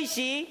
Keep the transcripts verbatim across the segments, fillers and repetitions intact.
石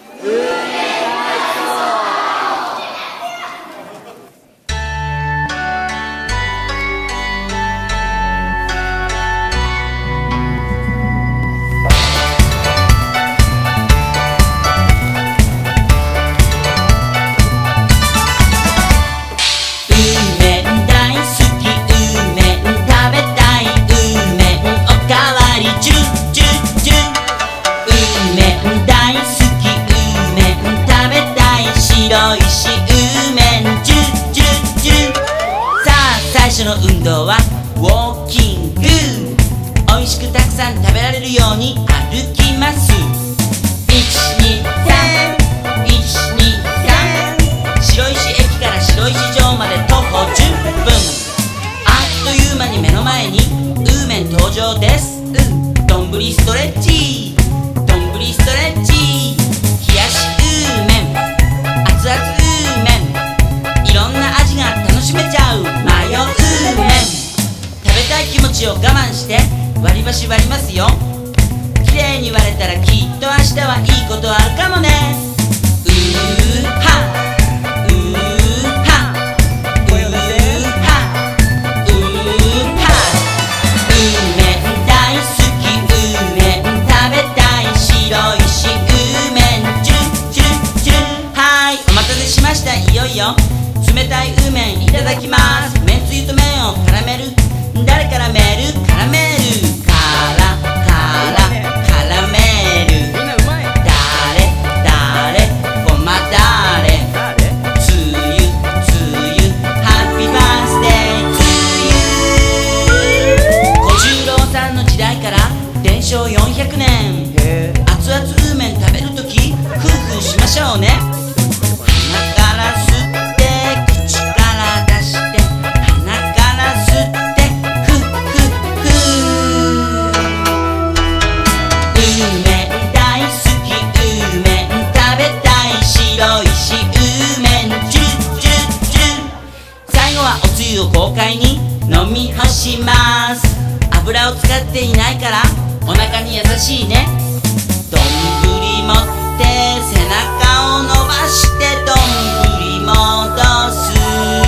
白石うめんジュジュジュさあ最初の運動はウォーキングおいしくたくさん食べられるように歩きますいちにさん いちにさん白石駅から白石城まで徒歩じゅっぷんあっという間に目の前にウーメン登場ですどんぶりストレッチどんぶりストレッチ冷やしウーメン熱々ウーメンいろんな味が楽しめちゃうマヨウーメン食べたい気持ちを我慢して割り箸割りますよきれいに割れたらきっと明日はいいことあるかもねうーはうーはうーはうーはウーメン大好きウーメン食べたい白石ウーメンジュッジュッジュッはいお待たせしましたいよいよ冷たいウーメンいただきますめんつゆと麺を絡める誰絡める絡めるからから絡める誰誰ごまだれつゆつゆハッピーバースデーつゆ小十郎さんの時代から伝承よんひゃくねん熱々ウーメン食べるときフーフーしましょうね鼻から吸って口から出して鼻から吸ってフッフッフーウーメン大好きウーメン食べたい白石ウーメンジュッジュッジュッ最後はおつゆを豪快に飲み干します油を使っていないからお腹に優しいねどんぶり持って背中を伸ばしてどんぶり戻す